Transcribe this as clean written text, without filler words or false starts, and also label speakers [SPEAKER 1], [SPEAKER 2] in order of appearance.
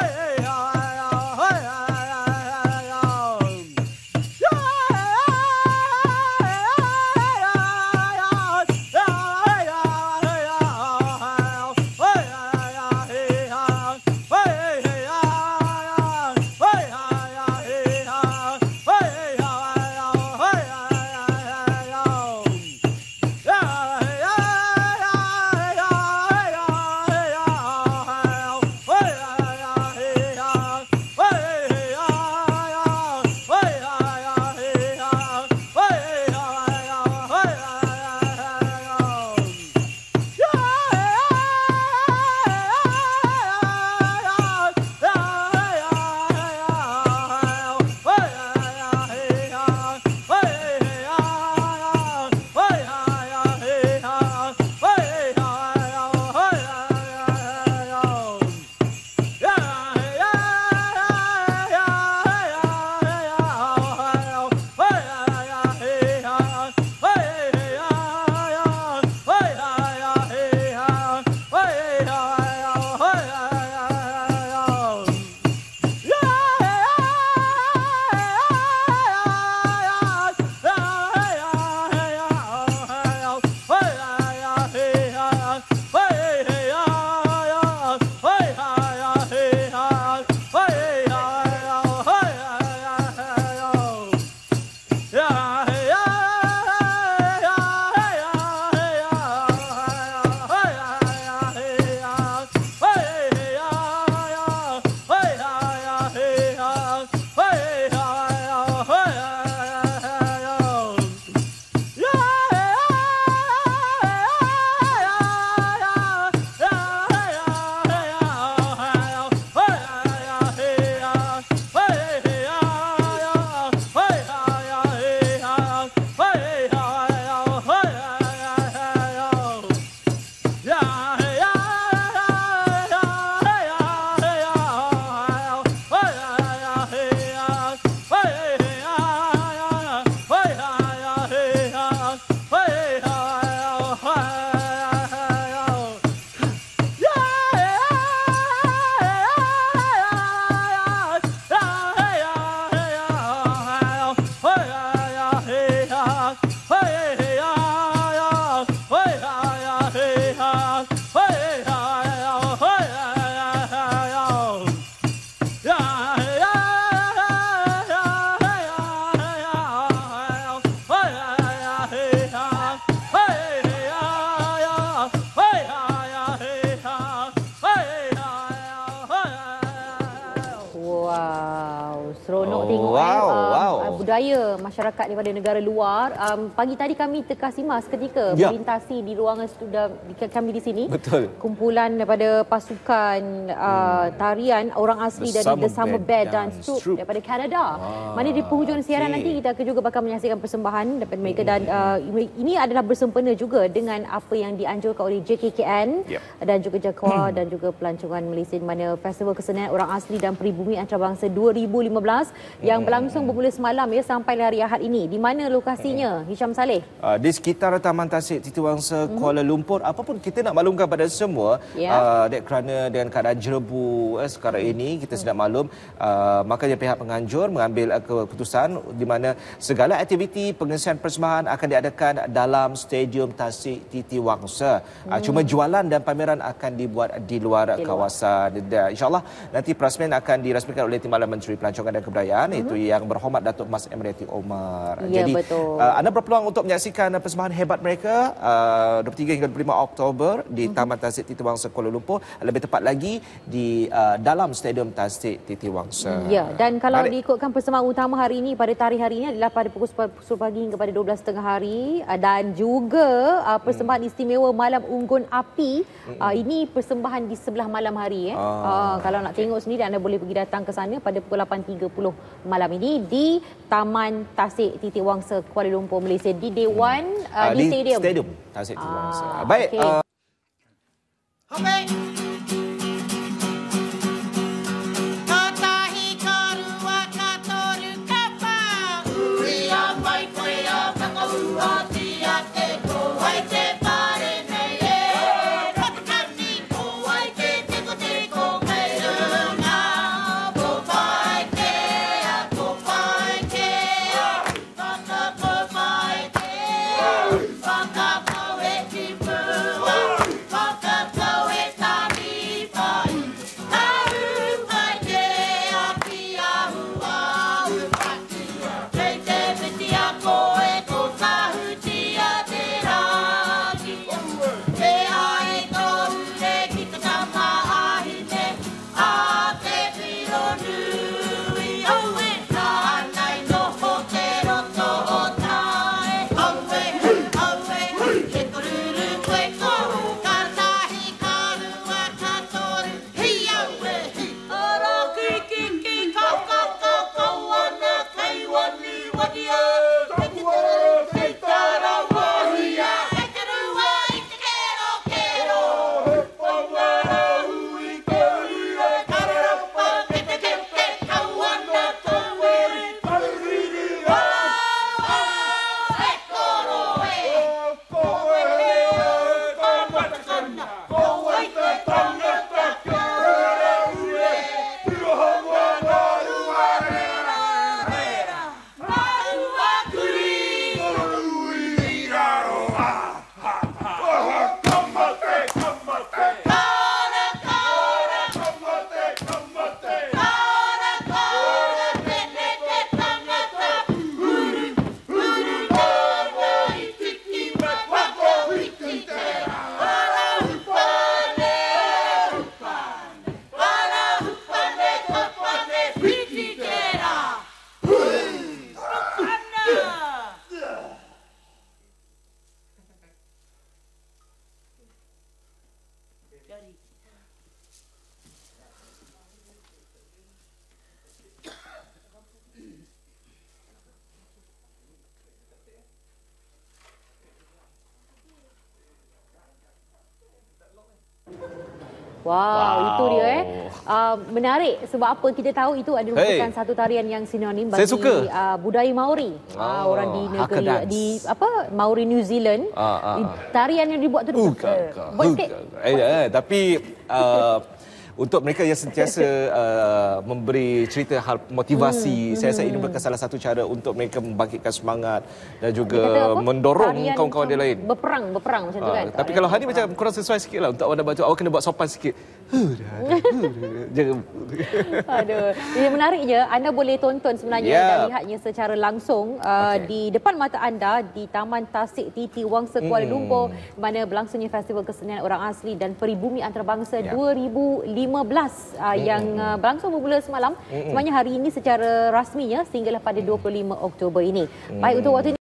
[SPEAKER 1] Seronok tengok budaya masyarakat daripada negara luar. Pagi tadi kami terkasima seketika melintasi di ruangan studio kami di sini.
[SPEAKER 2] Betul.
[SPEAKER 1] Kumpulan daripada pasukan tarian orang asli dari The Summer Band dan Stroop daripada Kanada. Mana di penghujung siaran nanti kita akan juga bakal menyaksikan persembahan daripada mereka dan ini adalah bersempena juga dengan apa yang dianjurkan oleh JKKN dan juga JAKWA dan juga pelancongan Malaysia di mana Festival Kesenian Orang Asli dan Peribumi Antarabangsa 2015 yang berlangsung bermula semalam sampai hari Ahad ini. Di mana lokasinya, Hisham Saleh?
[SPEAKER 2] Di sekitar Taman Tasik Titiwangsa Kuala Lumpur. Apapun kita nak maklumkan pada semua kerana dengan keadaan jerebu sekarang ini kita sedang maklum, makanya pihak penganjur mengambil keputusan di mana segala aktiviti pengisian persembahan akan diadakan dalam Stadium Tasik Titiwangsa. Cuma jualan dan pameran akan dibuat di luar kawasan. InsyaAllah nanti perasmian akan dirasmikan oleh Timbalan Menteri Pelancongan dan Kebudayaan iaitu Yang Berhormat Datuk Mas Emreti Omar.
[SPEAKER 1] Ya,
[SPEAKER 2] jadi
[SPEAKER 1] betul.
[SPEAKER 2] anda berpeluang untuk menyaksikan persembahan hebat mereka 23 hingga 25 Oktober di Taman Tasik Titiwangsa Kuala Lumpur, lebih tepat lagi di dalam Stadium Tasik Titiwangsa.
[SPEAKER 1] Ya, dan kalau diikutkan persembahan utama hari ini pada tarikh hari ini adalah pada pukul 10 pagi hingga pada 12.30 hari dan juga persembahan istimewa Malam Unggun Api. Ini persembahan di sebelah malam hari kalau nak tengok sendiri anda boleh pergi datang ke sana pada pukul 8.30 malam ini di Taman Tasik Titiwangsa Kuala Lumpur, Malaysia di Dewan di Stadium
[SPEAKER 2] Tasik Titiwangsa. Baik.
[SPEAKER 1] Wow, itu dia menarik sebab apa kita tahu itu adalah merupakan satu tarian yang sinonim bagi budaya Maori. Orang di negeri Maori New Zealand. Tarian yang dibuat tu
[SPEAKER 2] tapi untuk mereka yang sentiasa memberi cerita hal motivasi, saya rasa ini bukan salah satu cara untuk mereka membangkitkan semangat dan juga mendorong kawan-kawan dia lain.
[SPEAKER 1] Berperang macam tu kan.
[SPEAKER 2] Tapi kalau hari macam kurang sesuai sikit lah untuk awak nak baca, awak kena buat sopan sikit.
[SPEAKER 1] Aduh, ini menarik je. Anda boleh tonton sebenarnya dan lihatnya secara langsung di depan mata anda di Taman Tasik Titi Wangsa Kuala Lumpur, mana berlangsungnya Festival Kesenian Orang Asli dan Peribumi Antarabangsa 2015 yang berlangsung bermula semalam. Sebenarnya hari ini secara rasminya sehinggalah pada 25 Oktober ini. Baik, untuk waktu ini